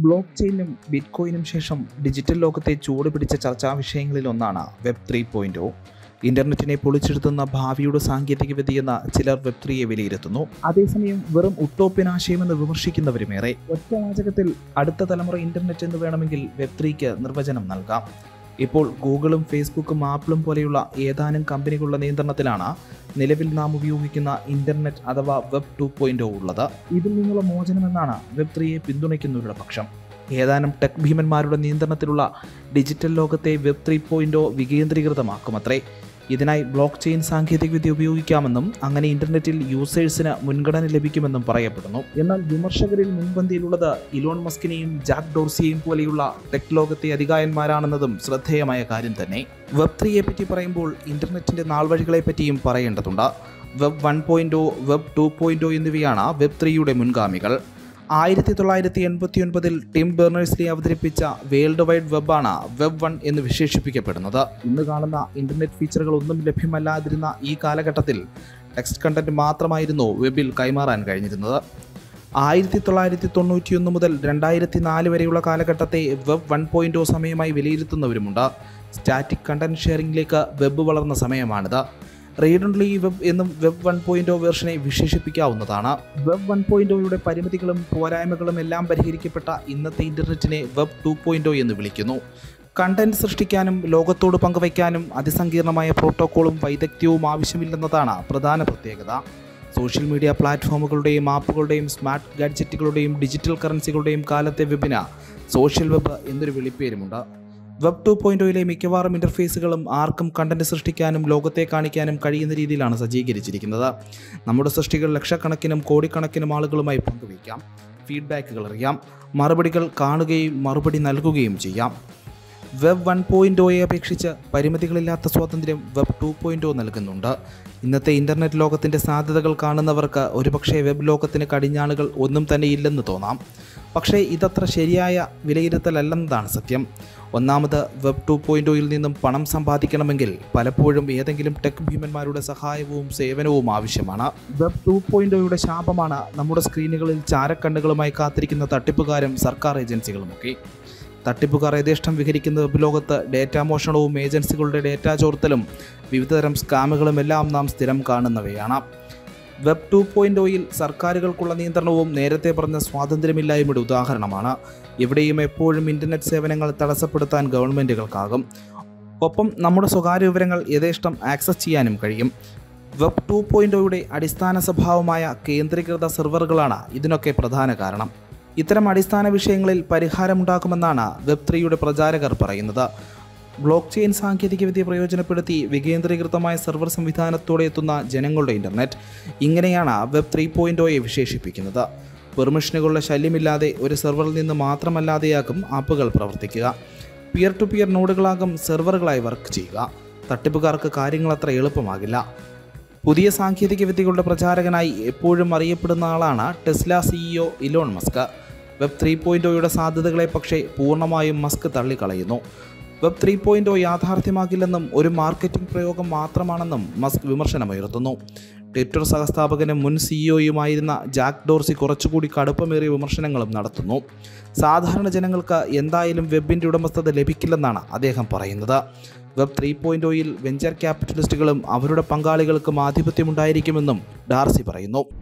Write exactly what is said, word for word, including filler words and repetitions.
Block ചെയിനും bit കോയിനും ശേഷം digital ലോകത്തെ ചൂടുപിടിച്ച ചർച്ചാ വിഷയങ്ങളിലൊന്നാണ് വെബ് ത്രീ പോയിന്റ് ഒ. ഇന്റർനെറ്റിനെ പൊളിച്ചെടുത്തുന്ന ഭാവിയുടെ സാങ്കേതികവിദ്യയെന്ന് ചിലർ വെബ് ത്രീയെ വിലയിരുത്തുന്നു. അതേസമയം വെറും ഉട്ടോപ്യൻ ആശയമെന്ന് വിമർശിക്കുന്നവരുമേറെ. ഒറ്റവാചകത്തിൽ അടുത്ത തലമുറ ഇന്റർനെറ്റ് എന്ന് വേണമെങ്കിൽ വെബ് ത്രീക്ക് നിർവചനം നൽകാം. ഇപ്പോൾ ഗൂഗിളും ഫേസ്ബുക്കും ആപ്പിളും പോലെയുള്ള ഏതാനും കമ്പനികളുടെ നിയന്ത്രണത്തിലാണ് നിലവിൽ നാം ഉപയോഗിക്കുന്ന ഇന്റർനെറ്റ് അഥവാ വെബ് ടു പോയിന്റ് ഒ ഉള്ളത്. ഇതിൽ നിന്നുള്ള മോചനമെന്നാണ് വെബ് ത്രീയെ പിന്തുണയ്ക്കുന്നവരുടെ പക്ഷം. ഏതാനും ടെക് ഭീമന്മാരുടെ നിയന്ത്രണത്തിലുള്ള ഡിജിറ്റൽ ലോകത്തെ വെബ് ത്രീ പോയിന്റ് ഒ വികേന്ദ്രീകൃതമാക്കുമത്രേ. ഇതിനായി ബ്ലോക്ക് ചെയിൻ സാങ്കേതികവിദ്യ ഉപയോഗിക്കാമെന്നും അങ്ങനെ ഇന്റർനെറ്റിൽ യൂസേഴ്സിന് മുൻഗണന ലഭിക്കുമെന്നും പറയപ്പെടുന്നു. എന്നാൽ വിമർശകരിൽ മുൻപന്തിയിലുള്ളത് ഇലോൺ മസ്കിനെയും ജാക്ക് ഡോർസിയെയും പോലെയുള്ള ടെക് ലോകത്തെ അധികായന്മാരാണെന്നതും ശ്രദ്ധേയമായ കാര്യം തന്നെ. വെബ് ത്രീയെ പറ്റി പറയുമ്പോൾ ഇന്റർനെറ്റിന്റെ നാൾവഴികളെ പറ്റിയും പറയേണ്ടതുണ്ട്. Web one point O, web two point O എന്നിവയാണ് വെബ് ത്രീയുടെ മുൻഗാമികൾ. ആയിരത്തി തൊള്ളായിരത്തി എൺപത്തി ഒൻപതിൽ ടിം ബെർണേഴ്സ്-ലീ അവതരിപ്പിച്ച വേൾഡ് വൈഡ് വെബാണ് വെബ് വൺ എന്ന് വിശേഷിപ്പിക്കപ്പെടുന്നത്. ഇന്ന് കാണുന്ന ഇന്റർനെറ്റ് ഫീച്ചറുകൾ ഒന്നും ലഭ്യമല്ലാതിരുന്ന ഈ കാലഘട്ടത്തിൽ ടെക്സ്റ്റ് കണ്ടന്റ് മാത്രമായിരുന്നു വെബിൽ കൈമാറാൻ കഴിഞ്ഞിരുന്നത്. ആയിരത്തി തൊള്ളായിരത്തി തൊണ്ണൂറ്റിയൊന്ന് മുതൽ രണ്ടായിരത്തി നാല് വരെയുള്ള കാലഘട്ടത്തെ വെബ് വൺ പോയിന്റ് ഒ സമയമായി വിലയിരുത്തുന്നവരുമുണ്ട്. സ്റ്റാറ്റിക് കണ്ടന്റ് ഷെയറിംഗിലേക്ക് വെബ് വളർന്ന സമയമാണിത്. റീഡ് ഓൺലി വെബ് എന്നും വെബ് വൺ പോയിന്റ് ഒ വേർഷനെ വിശേഷിപ്പിക്കാവുന്നതാണ്. വെബ് വൺ പോയിന്റ് ഒയുടെ പരിമിതികളും പോരായ്മകളും എല്ലാം പരിഹരിക്കപ്പെട്ട ഇന്നത്തെ ഇന്റർനെറ്റിനെ വെബ് ടു പോയിന്റ് ഒ എന്ന് വിളിക്കുന്നു. കണ്ടന്റ് സൃഷ്ടിക്കാനും ലോകത്തോട് പങ്കുവയ്ക്കാനും അതിസങ്കീർണമായ പ്രോട്ടോക്കോളും വൈദഗ്ധ്യവും ആവശ്യമില്ലെന്നതാണ് പ്രധാന പ്രത്യേകത. സോഷ്യൽ മീഡിയ പ്ലാറ്റ്ഫോമുകളുടെയും ആപ്പുകളുടെയും സ്മാർട്ട് ഗാഡ്ജറ്റുകളുടെയും ഡിജിറ്റൽ കറൻസികളുടെയും കാലത്തെ വെബിന് സോഷ്യൽ വെബ് എന്നൊരു വിളിപ്പേരുമുണ്ട്. വെബ് ടു പോയിന്റ് ഒയിലെ മിക്കവാറും ഇൻ്റർഫേസുകളും ആർക്കും കണ്ടന്റ് സൃഷ്ടിക്കാനും ലോകത്തെ കാണിക്കാനും കഴിയുന്ന രീതിയിലാണ് സജ്ജീകരിച്ചിരിക്കുന്നത്. നമ്മുടെ സൃഷ്ടികൾ ലക്ഷക്കണക്കിനും കോടിക്കണക്കിനും ആളുകളുമായി പങ്കുവയ്ക്കാം, ഫീഡ്ബാക്കുകൾ അറിയാം, മറുപടികൾ കാണുകയും മറുപടി നൽകുകയും ചെയ്യാം. വെബ് വൺ പോയിന്റ് ഒയെ അപേക്ഷിച്ച് പരിമിതികളില്ലാത്ത സ്വാതന്ത്ര്യം വെബ് ടു പോയിന്റ് ഒ നൽകുന്നുണ്ട്. ഇന്നത്തെ ഇൻ്റർനെറ്റ് ലോകത്തിൻ്റെ സാധ്യതകൾ കാണുന്നവർക്ക് ഒരുപക്ഷെ വെബ് ലോകത്തിന് കടിഞ്ഞാണുകൾ ഒന്നും തന്നെ ഇല്ലെന്ന് തോന്നാം. പക്ഷേ ഇതത്ര ശരിയായ വിലയിരുത്തലല്ലെന്നതാണ് സത്യം. ഒന്നാമത്, വെബ് ടു പോയിന്റ് ഒയിൽ നിന്നും പണം സമ്പാദിക്കണമെങ്കിൽ പലപ്പോഴും ഏതെങ്കിലും ടെക് ഭീമന്മാരുടെ സഹായവും സേവനവും ആവശ്യമാണ്. വെബ് ടു പോയിന്റ് ഒയുടെ ശാപമാണ് നമ്മുടെ സ്ക്രീനുകളിൽ ചാരക്കണ്ണുകളുമായി കാത്തിരിക്കുന്ന തട്ടിപ്പുകാരും സർക്കാർ ഏജൻസികളുമൊക്കെ. തട്ടിപ്പുകാർ യഥേഷ്ടം വിഹരിക്കുന്ന വെബ് ലോകത്ത് ഡേറ്റാ മോഷണവും ഏജൻസികളുടെ ഡേറ്റാ ചോർത്തലും വിവിധതരം സ്കാമുകളും എല്ലാം നാം സ്ഥിരം കാണുന്നവയാണ്. വെബ് ടു പോയിന്റ് ഒയിൽ സർക്കാരുകൾക്കുള്ള നിയന്ത്രണവും നേരത്തെ പറഞ്ഞ സ്വാതന്ത്ര്യമില്ലായ്മയുടെ ഉദാഹരണമാണ്. ഇവിടെയും എപ്പോഴും ഇൻ്റർനെറ്റ് സേവനങ്ങൾ തടസ്സപ്പെടുത്താൻ ഗവൺമെൻറ്റുകൾക്കാകും. ഒപ്പം നമ്മുടെ സ്വകാര്യ വിവരങ്ങൾ യഥേഷ്ടം ആക്സസ് ചെയ്യാനും കഴിയും. വെബ് ടു പോയിന്റ് ഒയുടെ അടിസ്ഥാന സ്വഭാവമായ കേന്ദ്രീകൃത സെർവറുകളാണ് ഇതിനൊക്കെ പ്രധാന കാരണം. ഇത്തരം അടിസ്ഥാന വിഷയങ്ങളിൽ പരിഹാരമുണ്ടാക്കുമെന്നാണ് വെബ് ത്രീയുടെ പ്രചാരകർ പറയുന്നത്. ബ്ലോക്ക് ചെയിൻ സാങ്കേതികവിദ്യ പ്രയോജനപ്പെടുത്തി വികേന്ദ്രീകൃതമായ സെർവർ സംവിധാനത്തോടെ എത്തുന്ന ജനങ്ങളുടെ ഇൻ്റർനെറ്റ്, ഇങ്ങനെയാണ് വെബ് ത്രീ പോയിന്റ് ഒയെ വിശേഷിപ്പിക്കുന്നത്. പെർമിഷനുകളുടെ ശല്യമില്ലാതെ ഒരു സെർവറിൽ നിന്ന് മാത്രമല്ലാതെയാകും ആപ്പുകൾ പ്രവർത്തിക്കുക. പിയർ ടു പിയർ നോഡുകളാകും സെർവറുകളായി വർക്ക് ചെയ്യുക. തട്ടിപ്പുകാർക്ക് കാര്യങ്ങൾ അത്ര എളുപ്പമാകില്ല. പുതിയ സാങ്കേതികവിദ്യകളുടെ പ്രചാരകനായി എപ്പോഴും അറിയപ്പെടുന്ന ആളാണ് Tesla CEO Elon Musk. Web three point ഒയുടെ സാധ്യതകളെ പക്ഷേ പൂർണ്ണമായും മസ്ക് തള്ളിക്കളയുന്നു. വെബ് ത്രീ പോയിന്റ് ഒ യാഥാർത്ഥ്യമാകില്ലെന്നും ഒരു മാർക്കറ്റിംഗ് പ്രയോഗം മാത്രമാണെന്നും മസ്ക് വിമർശനമുയർത്തുന്നു. ട്വിറ്റർ സഹസ്ഥാപകനും മുൻ സിഇഒയുമായിരുന്ന ജാക്ക് ഡോർസി കുറച്ചുകൂടി കടുപ്പമേറിയ വിമർശനങ്ങളും നടത്തുന്നു. സാധാരണ ജനങ്ങൾക്ക് എന്തായാലും വെബിൻ്റെ ഉടമസ്ഥത ലഭിക്കില്ലെന്നാണ് അദ്ദേഹം പറയുന്നത്. വെബ് ത്രീ പോയിന്റ് ഒയിൽ വെഞ്ചർ ക്യാപിറ്റലിസ്റ്റുകളും അവരുടെ പങ്കാളികൾക്കും ആധിപത്യമുണ്ടായിരിക്കുമെന്നും ഡാർസി പറയുന്നു.